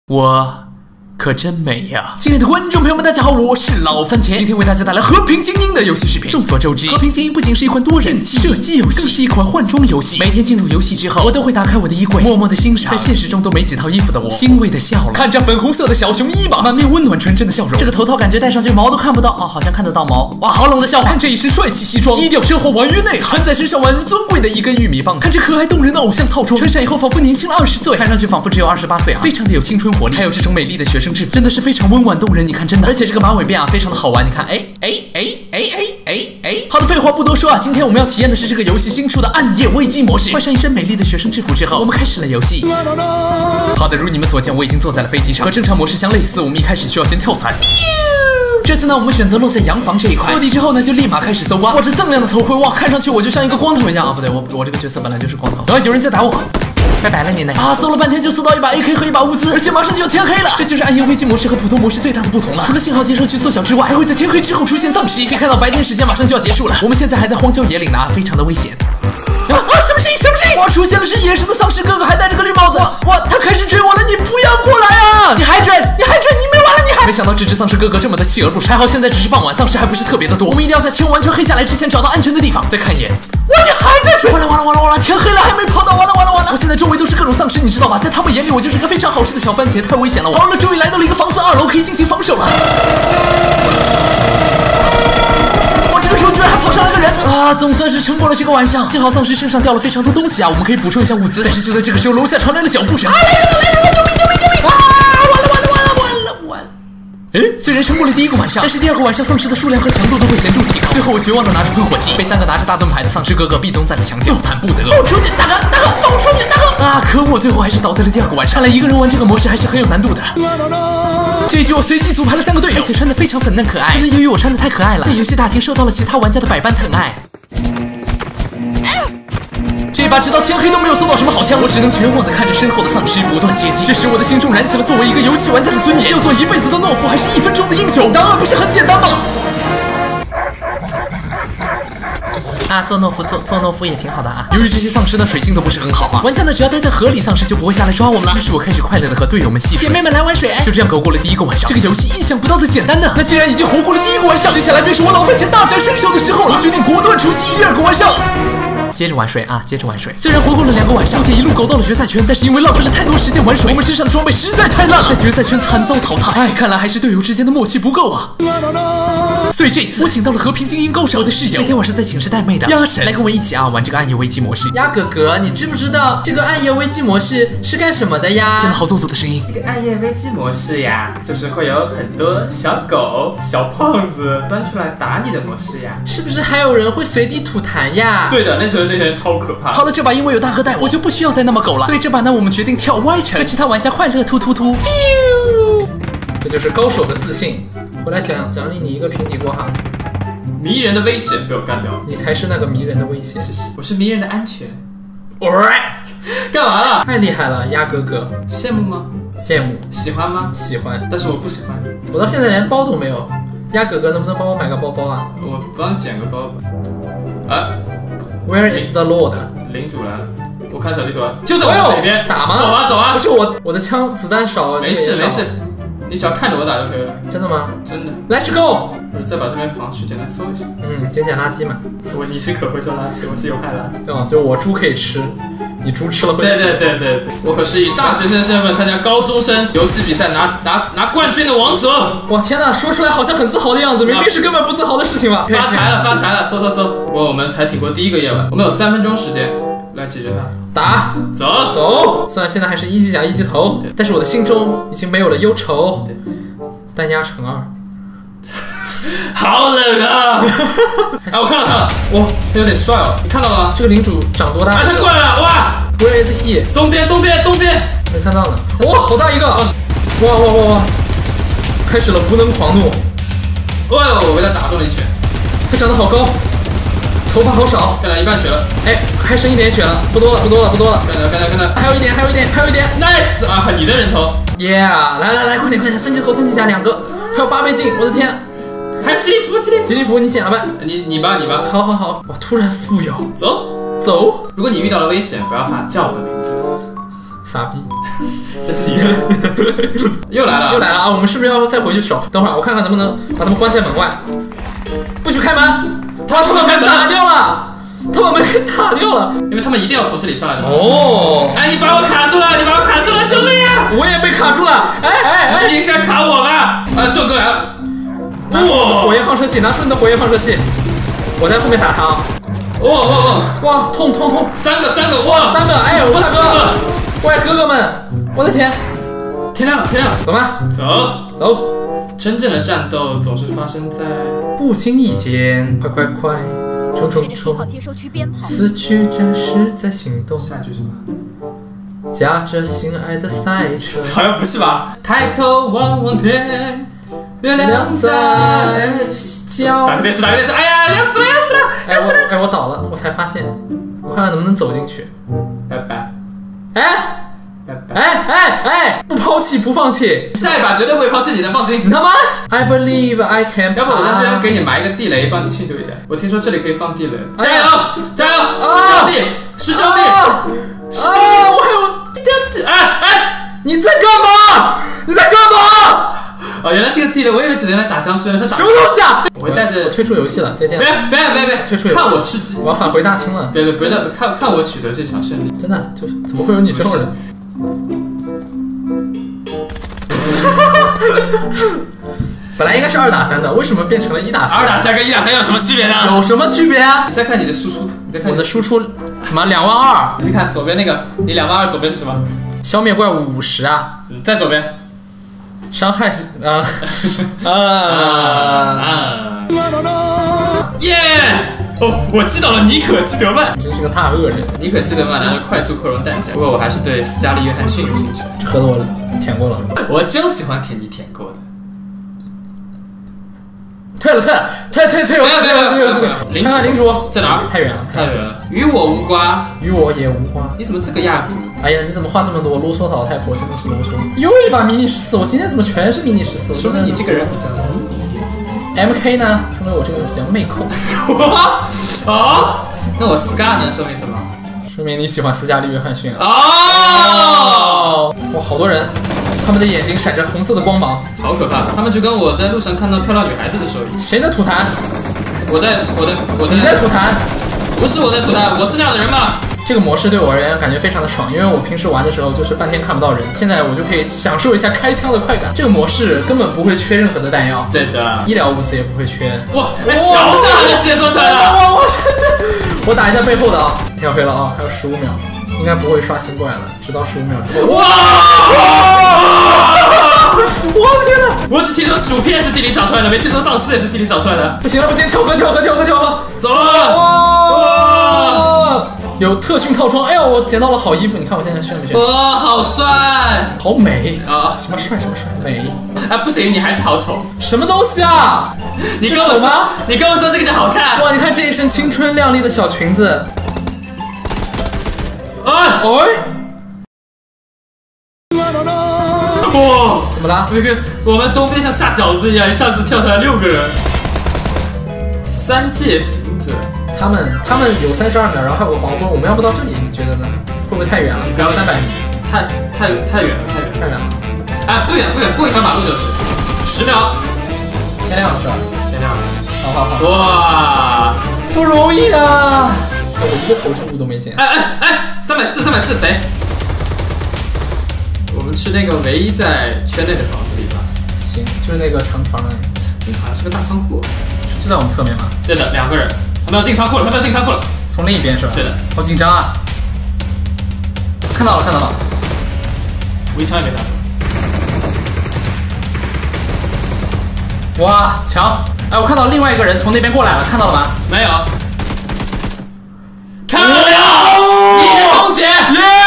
我可真美呀！亲爱的观众朋友们，大家好，我是老番茄，今天为大家带来《和平精英》的游戏视频。众所周知，《和平精英》不仅是一款多人射击游戏，更是一款换装游戏。每天进入游戏之后，我都会打开我的衣柜，默默的欣赏在现实中都没几套衣服的我，欣慰的笑了，看着粉红色的小熊衣吧，满面温暖纯真的笑容。这个头套感觉戴上去毛都看不到哦，好像看得到毛。哇，好冷的笑话！看这一身帅气西装，低调奢华婉约内涵，穿在身上宛如尊贵的一根玉米棒。看这可爱动人的偶像套装，穿上以后仿佛年轻了20岁，看上去仿佛只有28岁啊，非常的有青春活力。还有这种美丽的学生制服，真的是非常温婉动人。你看，真的，而且这个马尾辫啊，非常的好玩。你看，好的，废话不多说啊，今天我们要体验的是这个游戏新出的暗夜危机模式。换上一身美丽的学生制服之后，我们开始了游戏。好的，如你们所见，我已经坐在了飞机上，和正常模式相类似。我们一开始需要先跳伞。这次呢，我们选择落在洋房这一块。落地之后呢，就立马开始搜刮。哇，这锃亮的头盔，哇，看上去我就像一个光头一样啊！不对，我这个角色本来就是光头。然后有人在打我。拜拜了你呢！啊，搜了半天就搜到一把 AK 和一把物资，而且马上就要天黑了。这就是暗夜危机模式和普通模式最大的不同了。除了信号接收器缩小之外，还会在天黑之后出现丧尸。可以看到白天时间马上就要结束了。我们现在还在荒郊野岭呢，非常的危险。什么声音？什么声音？哇，出现了是野生的丧尸哥哥，还戴着个绿帽子。哇，他开始追我了！你不要过来啊！你还追！你没完了！你还……没想到这只丧尸哥哥这么的锲而不舍。还好现在只是傍晚，丧尸还不是特别的多。我们一定要在天完全黑下来之前找到安全的地方。再看一眼。哇，你还在追！完了！天黑了还没跑到，完了！我现在周围都是各种丧尸，你知道吧？在他们眼里，我就是个非常好吃的小番茄，太危险了。好了，终于来到了一个房子2楼，可以进行防守了。哇，这个时候居然还跑上来个人啊！总算是撑过了这个晚上。幸好丧尸身上掉了非常多东西啊，我们可以补充一下物资。但是就在这个时候，楼下传来了脚步声。啊，来人了！救命！啊，完了！虽然撑过了第一个晚上，但是第二个晚上丧尸的数量和强度都会显著提高。最后我绝望的拿着喷火器，被3个拿着大盾牌的丧尸哥哥壁咚在了墙角，惨不得。放我出去，大哥，放我出去，大哥！啊，可恶，最后还是倒在了第二个晚上。看来一个人玩这个模式还是很有难度的。这一局我随机组排了3个队友，而且穿的非常粉嫩可爱。可能由于我穿的太可爱了，在游戏大厅受到了其他玩家的百般疼爱。这把直到天黑都没有搜到什么好枪，我只能绝望地看着身后的丧尸不断接近。这时我的心中燃起了作为一个游戏玩家的尊严，要做一辈子的懦夫，还是1分钟的英雄？答案不是很简单吗？啊，做懦夫也挺好的啊。由于这些丧尸呢水性都不是很好啊，玩家呢只要待在河里，丧尸就不会下来抓我们了。于是我开始快乐的和队友们戏水，姐妹们来玩水。就这样狗过了第一个晚上，这个游戏意想不到的简单呢。那既然已经活过了第一个晚上，接下来便是我老番茄大展身手的时候了。我决定果断出击第2个晚上。接着玩水。虽然活过了2个晚上，并且一路狗到了决赛圈，但是因为浪费了太多时间玩水，我们身上的装备实在太烂了，在决赛圈惨遭淘汰。看来还是队友之间的默契不够啊。所以这次我请到了和平精英高手，我的室友，每天晚上在寝室带妹的鸭神来跟我一起玩这个暗夜危机模式。 鸭哥哥，你知不知道这个暗夜危机模式是干什么的呀？ 天哪，好做作的声音！ 这个暗夜危机模式呀，就是会有很多小狗、小胖子钻出来打你的模式呀。是不是还有人会随地吐痰呀？ 对的，那些人超可怕。 好了，这把因为有大哥带我就不需要再那么狗了，所以这把呢，我们决定跳歪城，和其他玩家快乐突。 这就是高手的自信。回来奖励你一个平底锅哈。 迷人的危险被我干掉了， 你才是那个迷人的危险。 我是迷人的安全。干嘛了？ 太厉害了，鸭哥哥。 羡慕吗？ 羡慕。 喜欢吗？ 喜欢。 但是我不喜欢。 我到现在连包都没有。鸭哥哥能不能帮我买个包包啊？ 我帮你捡个包吧。啊 ，Where is the Lord？ 领主来了，我看小地图了，就在我北边。 打吗？ 走啊！ 不是我的枪子弹少。 没事，你只要看着我打就可以了。 真的吗？ 真的。 Let's go！ 我再把这边防区简单搜一下。 捡垃圾嘛。 你是可回收垃圾，我是有害垃圾。 哦，就我猪可以吃，你猪吃了会死。 对，我可是以大学生身份参加高中生游戏比赛拿冠军的王者。 哇天哪，说出来好像很自豪的样子，明明是根本不自豪的事情嘛。 发财了，搜。我们才挺过第1个夜晚，我们有3分钟时间来解决它。 打，走。虽然现在还是1级甲1级头，但是我的心中已经没有了忧愁。单压乘2。 好冷啊！我看到他了，哇，他有点帅哦，你看到了吗？ 这个领主长多大？ 他过来了，哇 ！Where is he？ 东边， 没看到呢。哇，好大一个！哇！开始了无能狂怒。 我被他打中了1拳。 他长得好高，头发好少， 干了1半血了。 还剩1点血了，不多了。 干了， 还有一点 ，nice 啊！你的人头 ，yeah！ 来，快点，3级头3级甲2个，还有8倍镜，我的天！ 还有吉利服， 你捡了呗？ 你吧。 好，我突然富有。 走。如果你遇到了危险，不要怕，叫我的名字。 傻逼。 这是你。又来了， 又来了啊！我们是不是要再回去守？等会儿我看看能不能把他们关在门外，不许开门！他把门打掉了，他把门给打掉了， 因为他们一定要从这里上来的。 哦， 哎，你把我卡住了，你把我卡住了，救命啊！ 我也被卡住了，哎， 你应该卡我吧？盾哥来了， 拿出你的火焰放射器，拿出你的火焰放射器，我在后面打他啊！哇，痛！ 三个，哇 ，3个，哎，我大哥，喂，哥哥们，我的天！ 天亮了， 走吧，走。 真正的战斗总是发生在不经意间，快，冲！死去战士在行动。 下一句什么？ 驾着心爱的赛车， 好像不是吧？抬头望天，月亮在笑。打个电池！哎呀，要死了！ 哎，我倒了，我才发现，我看看能不能走进去。 拜拜。 哎，不抛弃，不放弃， 下一把绝对不会抛弃你的，放心。 你他妈 I believe I can。 要不我在这边给你埋一个地雷，帮你庆祝一下。我听说这里可以放地雷，加油！十九地！ 我还有，哎，你在干嘛？ 哦，原来这个地雷，我以为只能来打僵尸，他打什么东西啊？ 我会带着退出游戏了，再见。 别， 退出游戏， 看我吃鸡！ 我要返回大厅了。 别，不是看我取得这场胜利。 真的，就怎么会有你这种人？本来应该是2打3的，为什么变成了1打3？2 打3跟1打3有什么区别呢？ 有什么区别啊？ 你再看你的输出， 我的输出什么22000？ 你看左边那个，你22000左边是什么？ 消灭怪物50啊！ 在左边， 伤害是耶！哦，我知道了，尼可基德曼， 真是个大恶人。 尼可基德曼拿着快速扩容弹夹，不过我还是对斯嘉丽·约翰逊有兴趣。 这盒子我舔过了， 我就喜欢舔你舔过的。 退游戏，看看领主在哪儿？ 太远了， 与我无关， 与我也无关。 你怎么这个样子？ 哎呀，你怎么话这么多？啰嗦老太婆真的是啰嗦。又一把迷你14，我今天怎么全是迷你14？ 说明你这个人比较迷你。 MK 呢？说明我这个人比较妹控。 那我 Scar 呢？说明什么？ 说明你喜欢斯嘉丽·约翰逊。 哇， 好多人，他们的眼睛闪着红色的光芒， 好可怕！他们就跟我在路上看到漂亮女孩子的手里。 谁在吐痰？ 我在。 你在吐痰？ 不是我在吐痰，我是那样的人吗？ 这个模式对我而言感觉非常的爽，因为我平时玩的时候就是半天看不到人，现在我就可以享受一下开枪的快感。这个模式根本不会缺任何的弹药， 对的， 医疗物资也不会缺。 哇，桥下来的直接做出来了！ 我打一下背后的啊，跳飞了啊，还有15秒，应该不会刷新过来了，直到15秒之后。哇！我的天哪！ 我只听说薯片是地里找出来的，没听说丧尸也是地里找出来的。 不行，跳河！ 走了！哇！ 有特训套装，哎呦，我捡到了好衣服，你看我现在炫不炫？ 哇，好帅， 好美啊！ 什么帅，美？ 啊，不行，你还是好丑。 什么东西啊？ 你跟我说这个就好看。 哇，你看这一身青春靓丽的小裙子。哇，怎么了？ 那个我们东边像下饺子一样，一下子跳出来6个人。3界行者。 他们有32秒，然后还有个黄昏，我们要不到这里，你觉得呢？会不会太远了？不要300米， 太远了。哎，不远，过一条马路就是10秒。 天亮了是吧？ 天亮了。 好。 哇， 不容易啊！我一个投掷物都没捡。 哎，340贼。我们去那个唯一在圈内的房子里吧。 行，就是那个长条那个。 好像是个大仓库。 就在我们侧面吗？ 对的，2个人。他们要进仓库了， 从另一边是吧？ 对的， 好紧张啊！看到了， 我一枪也没打中。哇，强！哎，我看到另外一个人从那边过来了，看到了吗？ 没有。看到了，你的终结！